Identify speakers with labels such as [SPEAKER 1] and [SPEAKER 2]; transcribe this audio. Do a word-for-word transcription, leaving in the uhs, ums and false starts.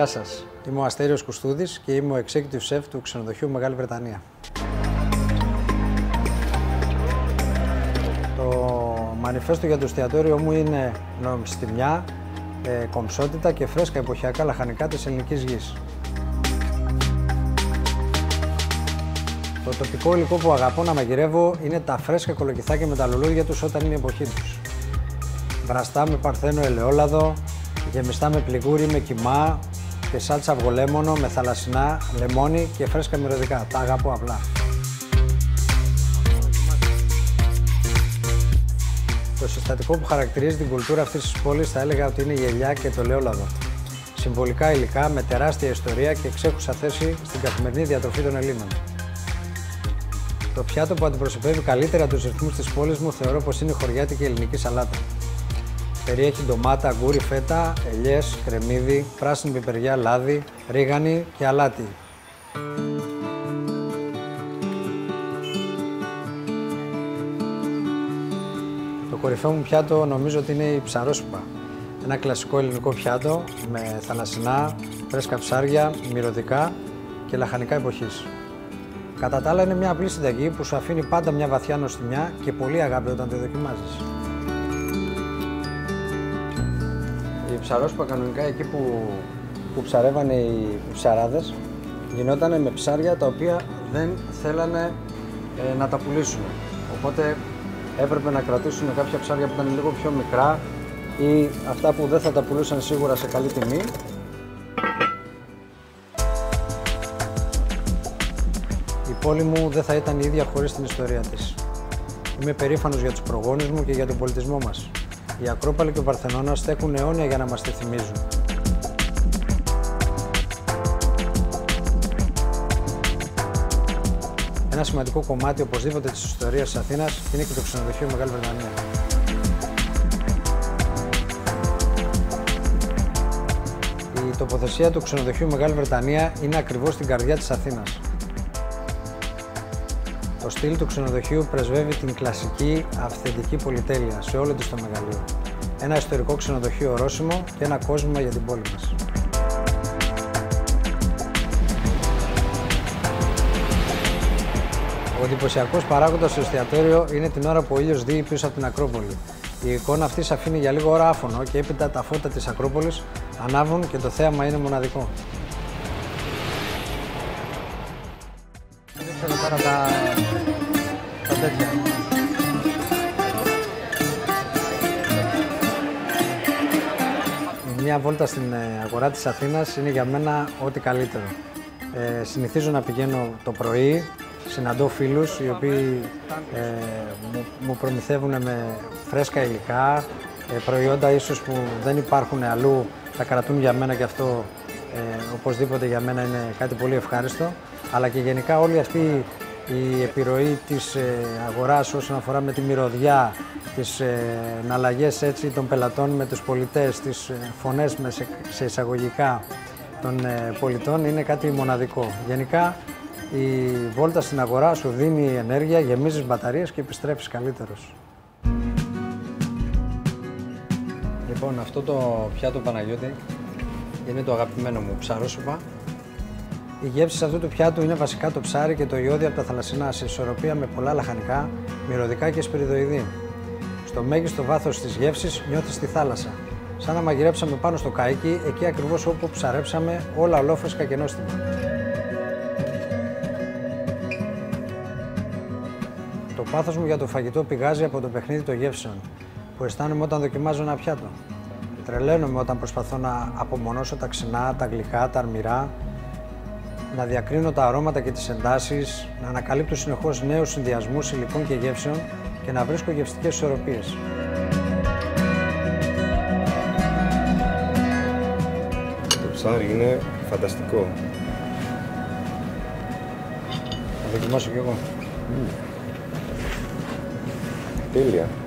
[SPEAKER 1] Γεια σας. Είμαι ο Asterios Koustoudis και είμαι ο Executive Chef του ξενοδοχείου Μεγάλη Βρετανία. Το μανιφέστο για το εστιατόριό μου είναι νοημοσυντημιά, ε, κομψότητα και φρέσκα εποχιακά λαχανικά της ελληνικής γης. Το τοπικό υλικό που αγαπώ να μαγειρεύω είναι τα φρέσκα κολοκυθάκια με τα λουλούδια τους όταν είναι η εποχή τους. Βραστά με παρθένο ελαιόλαδο, γεμιστά με πληγούρι με κιμά και σάλτσα αυγολέμονο με θαλασσινά, λεμόνι και φρέσκα μυρωδικά. Τα αγαπώ απλά. Το συστατικό που χαρακτηρίζει την κουλτούρα αυτής της πόλης θα έλεγα ότι είναι η ελιά και το ελαιόλαδο. Συμβολικά υλικά με τεράστια ιστορία και εξέχουσα θέση στην καθημερινή διατροφή των Ελλήνων. Το πιάτο που αντιπροσωπεύει καλύτερα τους ρυθμούς της πόλης μου θεωρώ πως είναι η χωριάτικη ελληνική σαλάτα. Περιέχει ντομάτα, αγκούρι, φέτα, ελιές, κρεμμύδι, πράσινη πιπεριά, λάδι, ρίγανη και αλάτι. Το κορυφαίο μου πιάτο νομίζω ότι είναι η ψαρόσουπα. Ένα κλασικό ελληνικό πιάτο με θαλασσινά, φρέσκα ψάρια, μυρωδικά και λαχανικά εποχής. Κατά τα άλλα είναι μια απλή συνταγή που σου αφήνει πάντα μια βαθιά νοστιμιά και πολύ αγάπη όταν τη δοκιμάζεις. Η ψαρόσουπα κανονικά εκεί που, που ψαρεύανε οι ψαράδες γινότανε με ψάρια τα οποία δεν θέλανε ε, να τα πουλήσουν. Οπότε έπρεπε να κρατήσουν κάποια ψάρια που ήταν λίγο πιο μικρά ή αυτά που δεν θα τα πουλούσαν σίγουρα σε καλή τιμή. Η πόλη μου δεν θα ήταν η ίδια χωρίς την ιστορία της. Είμαι περήφανος για τους προγόνους μου και για τον πολιτισμό μας. Η Ακρόπολη και ο Παρθενώνας στέκουν αιώνια για να μας τη θυμίζουν. Ένα σημαντικό κομμάτι οπωσδήποτε της ιστορίας της Αθήνας είναι και το ξενοδοχείο Μεγάλη Βρετανία. Η τοποθεσία του ξενοδοχείου Μεγάλη Βρετανία είναι ακριβώς στην καρδιά της Αθήνας. Το στυλ του ξενοδοχείου πρεσβεύει την κλασική, αυθεντική πολυτέλεια σε όλο της το μεγαλείο. Ένα ιστορικό ξενοδοχείο ορόσημο και ένα κόσμημα για την πόλη μας. Ο εντυπωσιακός παράγοντας στο εστιατόριο είναι την ώρα που ο ήλιος δύει πίσω από την Ακρόπολη. Η εικόνα αυτή σε αφήνει για λίγο ώρα άφωνο και έπειτα τα φώτα της Ακρόπολης ανάβουν και το θέαμα είναι μοναδικό. Ξέρω τώρα τα, τα τέτοια. Μια βόλτα στην αγορά της Αθήνας είναι για μένα ό,τι καλύτερο. Ε, συνηθίζω να πηγαίνω το πρωί, συναντώ φίλους οι οποίοι ε, μου, μου προμηθεύουν με φρέσκα υλικά, ε, προϊόντα ίσως που δεν υπάρχουν αλλού, τα κρατούν για μένα και αυτό ε, οπωσδήποτε για μένα είναι κάτι πολύ ευχάριστο. Αλλά και γενικά όλη αυτή η επιρροή της ε, αγοράς όσον αφορά με τη μυρωδιά, τις ε, εναλλαγές έτσι των πελατών με τους πολιτές, τις ε, φωνές με σε, σε εισαγωγικά των ε, πολιτών είναι κάτι μοναδικό. Γενικά η βόλτα στην αγορά σου δίνει ενέργεια, γεμίζεις μπαταρίες και επιστρέφεις καλύτερος. Λοιπόν, αυτό το πιάτο Παναγιώτη είναι το αγαπημένο μου, ψαρόσουπα. Οι γεύσεις αυτού του πιάτου είναι βασικά το ψάρι και το ιώδιο από τα θαλασσινά σε ισορροπία με πολλά λαχανικά, μυρωδικά και σπυριδοειδή. Στο μέγιστο βάθος της γεύσης νιώθεις τη θάλασσα. Σαν να μαγειρέψαμε πάνω στο καΐκι, εκεί ακριβώς όπου ψαρέψαμε, όλα ολόφρεσκα και νόστιμα. Το πάθος μου για το φαγητό πηγάζει από το παιχνίδι των γεύσεων, που αισθάνομαι όταν δοκιμάζω ένα πιάτο. Τρελαίνομαι όταν προσπαθώ να απομονώσω τα ξινά, τα γλυκά, τα αρμυρά, να διακρίνω τα αρώματα και τις εντάσεις, να ανακαλύπτω συνεχώς νέους συνδυασμούς υλικών και γεύσεων και να βρίσκω γευστικές ισορροπίες.
[SPEAKER 2] Το ψάρι είναι φανταστικό.
[SPEAKER 1] Θα δοκιμάσω κι εγώ.
[SPEAKER 2] Mm. Τέλεια.